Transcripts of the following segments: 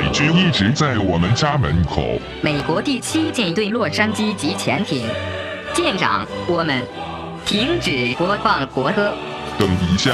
军一直在我们家门口。 美国第7舰队洛杉矶级潜艇，舰长，我们停止播放国歌。 等一下。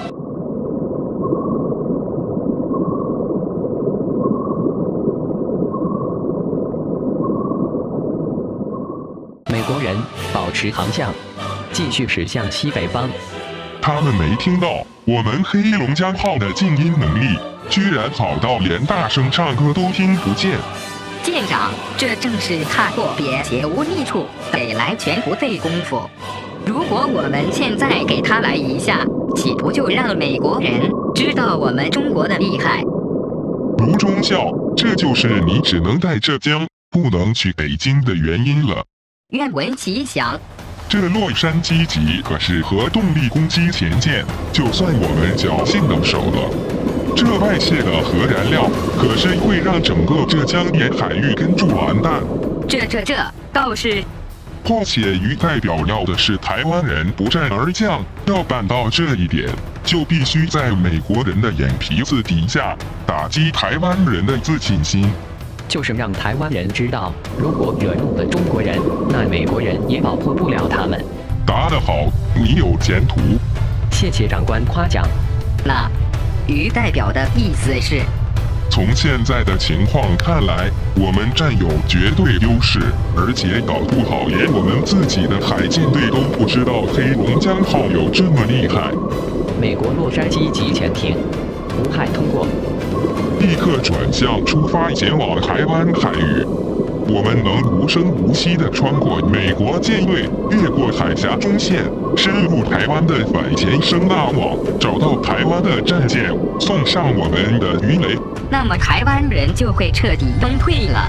美国人保持航向，继续驶向西北方。 他们没听到我们黑龙江号的静音能力，居然好到连大声唱歌都听不见。 舰长，这正是踏过别且无益处，得来全不费功夫。如果我们现在给他来一下，岂不就让美国人知道我们中国的厉害？ 卢中校，这就是你只能在浙江，不能去北京的原因了。 愿闻其详。 这洛杉矶级可是核动力攻击前舰，就算我们侥幸到手了，这外泄的核燃料可是会让整个浙江沿海域跟住完蛋。 这倒是。 况且于代表要的是台湾人不战而降，要办到这一点，就必须在美国人的眼皮子底下打击台湾人的自信心。 就是让台湾人知道，如果惹怒了中国人，那美国人也保护不了他们。 答得好，你有前途。 谢谢长官夸奖。 那于代表的意思是， 从现在的情况看来，我们占有绝对优势，而且搞不好连我们自己的海舰队都不知道黑龙江号有这么厉害。 美国洛杉矶级潜艇无害通过。 立刻转向出发，前往台湾海域。我们能无声无息地穿过美国舰队，越过海峡中线，深入台湾的反潜声纳网，找到台湾的战舰，送上我们的鱼雷。 那么台湾人就会彻底崩溃了。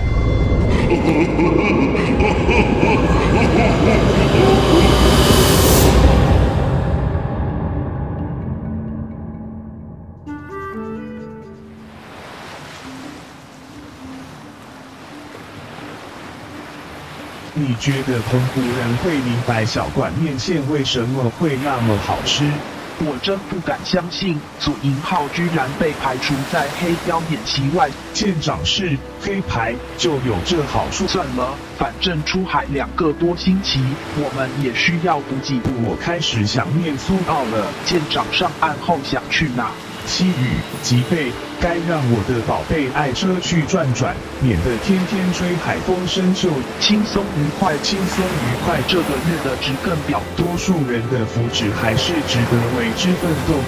你觉得澎湖人会明白小管面线为什么会那么好吃？ 我真不敢相信，左营号居然被排除在黑标演习外。 舰长是黑牌，就有这好处。 算了，反正出海2个多星期，我们也需要补给。 我开始想念苏澳了。 舰长上岸后想去哪？ 西屿、吉贝，该让我的宝贝爱车去转转，免得天天吹海风生锈。 轻松愉快， 轻松愉快， 这个月的值更表， 多数人的福祉还是值得为之奋斗。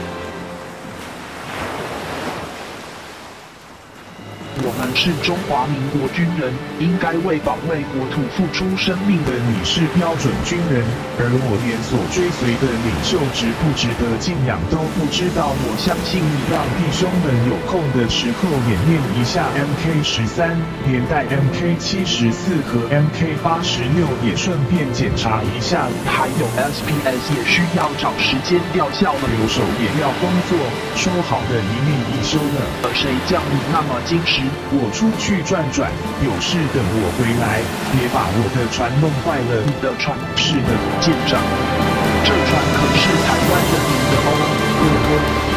我们是中华民国军人，应该为保卫国土付出生命的。 你是标准军人，而我连所追随的领袖值不值得敬仰都不知道。我相信你，让弟兄们有空的时候演练一下 MK13，连带 MK74和 MK86也顺便检查一下。 还有 SPS 也需要找时间吊销了。 留守也要工作，说好的一例一休呢？ 谁叫你那么矜持？ 我出去转转，有事等我回来，别把我的船弄坏了。 你的船？ 是的， 舰长，这船可是台湾的你的哦，哥哥。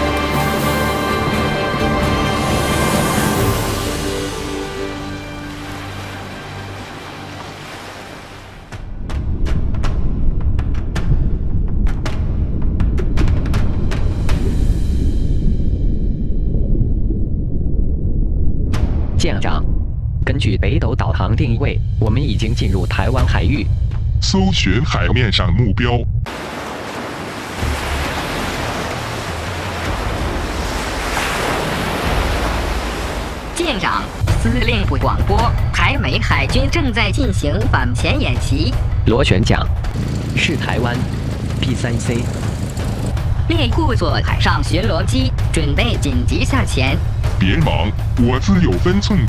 舰长，根据北斗导航定位，我们已经进入台湾海域。 搜寻海面上目标。 舰长，司令部广播，台美海军正在进行反潜演习。 螺旋桨，是台湾 P3C。 猎户座海上巡逻机准备紧急下潜。 别忙，我自有分寸。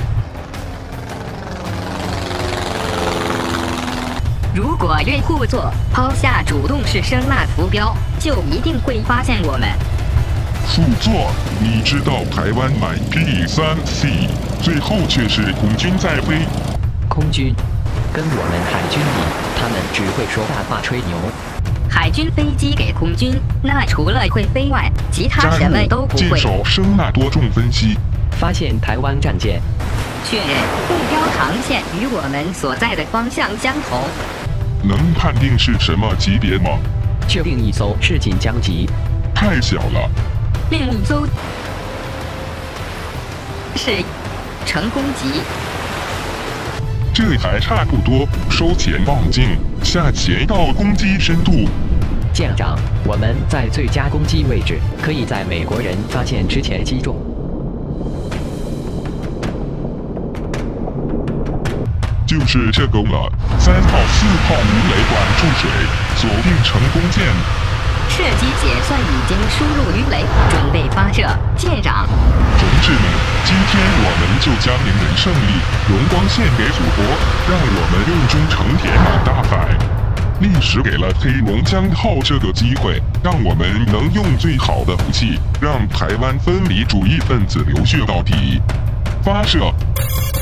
如果猎户座抛下主动式声呐浮标，就一定会发现我们。 副座，你知道台湾买 P3C， 最后却是空军在飞。 空军，跟我们海军比，他们只会说大话吹牛。 海军飞机给空军，那除了会飞外，其他什么都不会。 坚守声呐多重分析。 发现台湾战舰。 确认目标航线与我们所在的方向相同。 能判定是什么级别吗？ 确定一艘是锦江级。 太小了。 另一艘是成功级。 这还差不多，收潜望镜，下潜到攻击深度。 舰长，我们在最佳攻击位置，可以在美国人发现之前击中。 就是这个了，3号、4号鱼雷管注水，锁定成功键。 射击结算已经输入鱼雷，准备发射。舰长， 同志们，今天我们就将您的胜利、荣光献给祖国，让我们用忠诚填满大海。历史给了黑龙江号这个机会，让我们能用最好的武器，让台湾分离主义分子流血到底。发射。